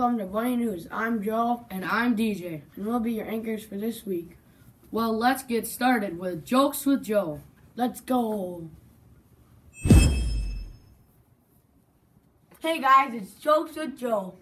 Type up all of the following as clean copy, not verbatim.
Welcome to Bunny News. I'm Joe. And I'm DJ. And we'll be your anchors for this week. Well, let's get started with Jokes with Joe. Let's go. Hey guys, it's Jokes with Joe.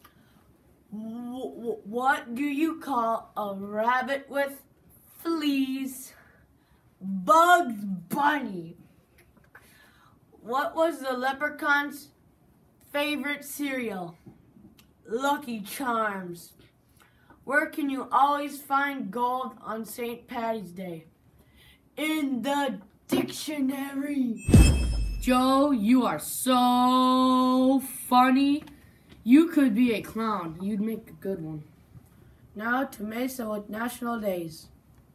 What do you call a rabbit with fleas? Bugs Bunny. What was the leprechaun's favorite cereal? Lucky Charms. Where can you always find gold on St. Patty's Day? In the dictionary. Joe, you are so funny. You could be a clown. You'd make a good one. Now to Mesa with National Days.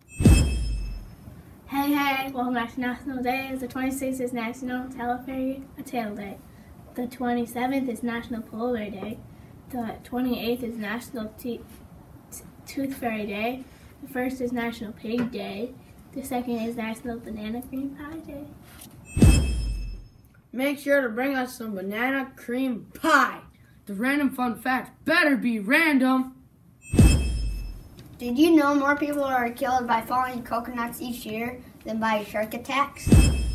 Hey, welcome back to National Days. The 26th is National Tail Day. The 27th is National Polar Day. The 28th is National Tooth Fairy Day. The 1st is National Pig Day. The 2nd is National Banana Cream Pie Day. Make sure to bring us some banana cream pie. The random fun fact better be random. Did you know more people are killed by falling coconuts each year than by shark attacks?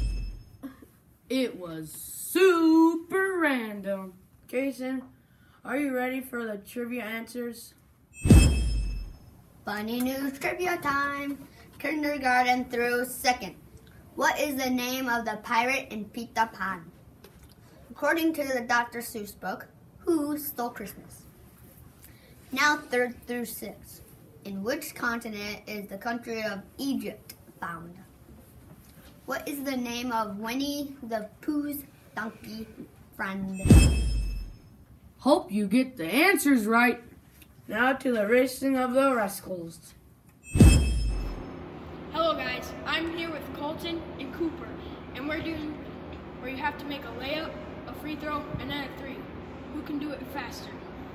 It was super random. Jason, are you ready for the trivia answers? Bunny News Trivia Time. Kindergarten through 2nd. What is the name of the pirate in Peter Pan? According to the Dr. Seuss book, who stole Christmas? Now 3rd through 6th. In which continent is the country of Egypt found? What is the name of Winnie the Pooh's donkey friend? Hope you get the answers right. Now to the racing of the rascals. Hello guys, I'm here with Colton and Cooper, and we're doing where you have to make a layup, a free throw, and then a three. Who can do it faster?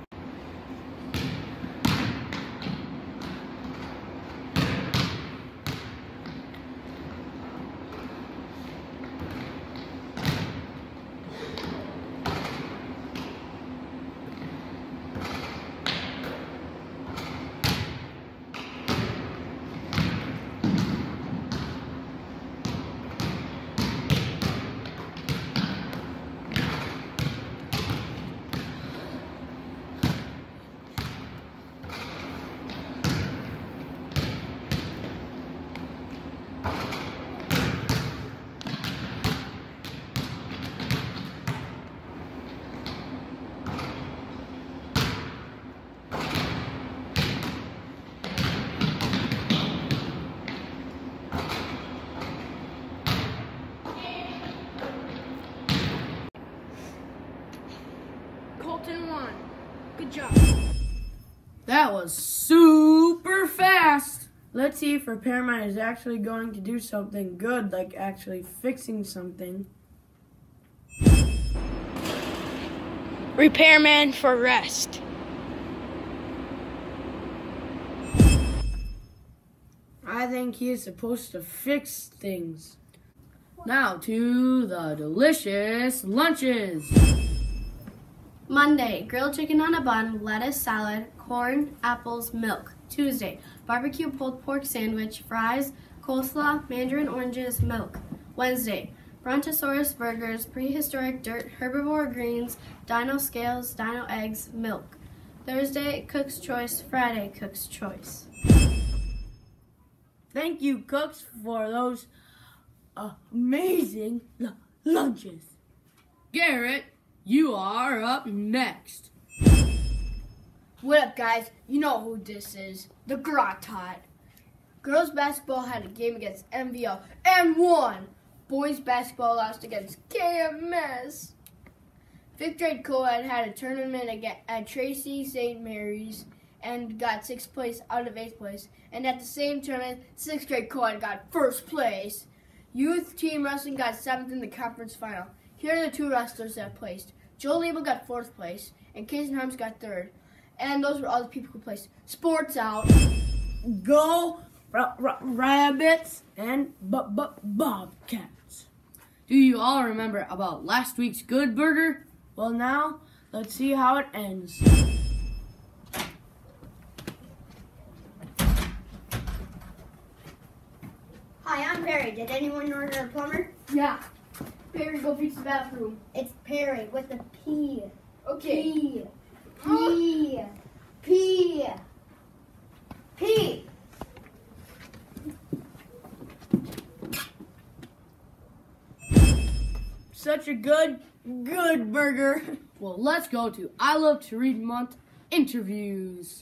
Colton won. Good job. That was super fast. Let's see if Repairman is actually going to do something good, like actually fixing something. Repairman for rest. I think he is supposed to fix things. Now to the delicious lunches. Monday, grilled chicken on a bun, lettuce salad, corn, apples, milk. Tuesday, barbecue pulled pork sandwich, fries, coleslaw, mandarin oranges, milk. Wednesday, brontosaurus burgers, prehistoric dirt, herbivore greens, dino scales, dino eggs, milk. Thursday, Cook's Choice. Friday, Cook's Choice. Thank you, cooks, for those amazing lunches. Garrett, you are up next. What up, guys? You know who this is. The Grot Tot. Girls basketball had a game against MVL and won. Boys basketball lost against KMS. 5th grade co-ed had a tournament at Tracy St. Mary's and got 6th place out of 8th place. And at the same tournament, 6th grade co-ed got 1st place. Youth team wrestling got 7th in the conference final. Here are the 2 wrestlers that placed. Joe Label got 4th place, and Casey Harms got 3rd. And those were all the people who placed. Sports out. Go rabbits and bobcats. Do you all remember about last week's Good Burger? Well, now let's see how it ends. Perry. Did anyone order a plumber? Yeah. Perry, go fix the bathroom. It's Perry with the P. Okay. P. P. P. Such a good burger. Well, let's go to I Love to Read Month interviews.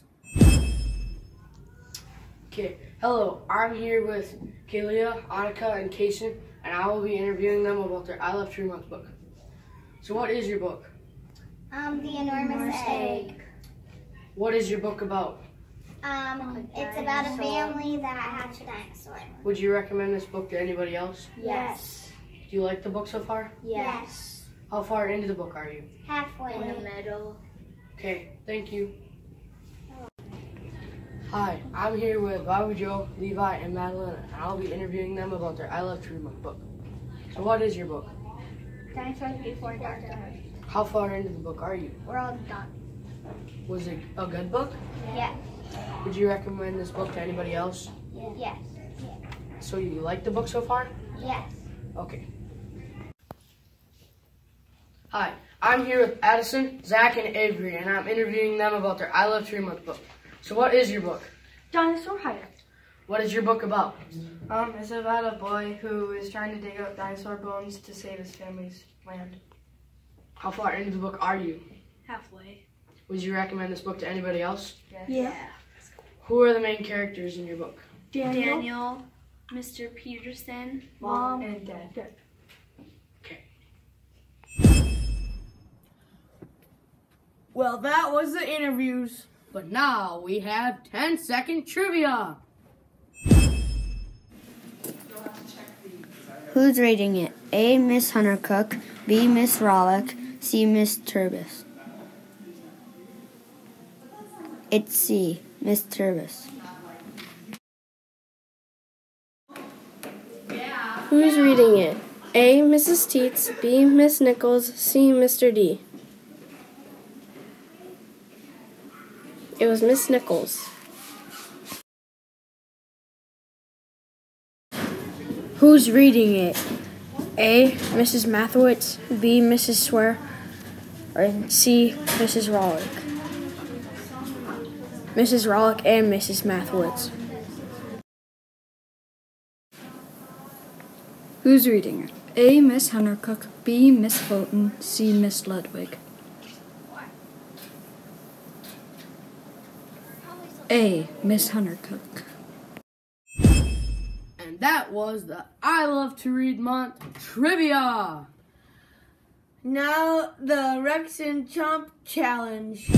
Okay, hello. I'm here with Kalia, Annika, and Kason, and I will be interviewing them about their I Love to Read Month book. So, what is your book? The Enormous Egg. What is your book about? It's about a family that hatched a dinosaur. Would you recommend this book to anybody else? Yes. Do you like the book so far? Yes. How far into the book are you? Halfway. In the middle. Okay, thank you. Hi, I'm here with Bobby Joe, Levi, and Madeline, and I'll be interviewing them about their I Love to Read Month book. So what is your book? Dinosaurs Before Dark Earth. How far into the book are you? We're all done. Was it a good book? Yes. Would you recommend this book to anybody else? Yes. So you like the book so far? Yes. Okay. Hi, I'm here with Addison, Zach, and Avery, and I'm interviewing them about their I Love to Read Month book. So what is your book? Dinosaur Hideout. What is your book about? It's about a boy who is trying to dig up dinosaur bones to save his family's land. How far into the book are you? Halfway. Would you recommend this book to anybody else? Yeah. Who are the main characters in your book? Daniel, Mr. Peterson, Mom, and Dad. Okay. Well, that was the interviews. But now we have 10-second trivia. Who's reading it? A. Miss Hunter Cook. B. Miss Rollick. C. Miss Turbis. It's C. Miss Turbis. Who's reading it? A. Mrs. Teets. B. Miss Nichols. C. Mr. D. It was Miss Nichols. Who's reading it? A. Mrs. Mathowitz. B. Mrs. Swear. Or C. Mrs. Rollick. Mrs. Rollick and Mrs. Mathowitz. Who's reading it? A. Miss Hunter Cook. B. Miss Fulton. C. Miss Ludwig. A. Miss Hunter Cook. And that was the I Love to Read Month trivia. Now the Rex and Chomp Challenge.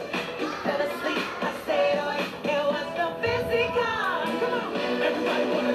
Everybody wanna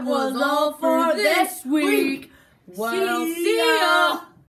that was all for this week. Well, see ya!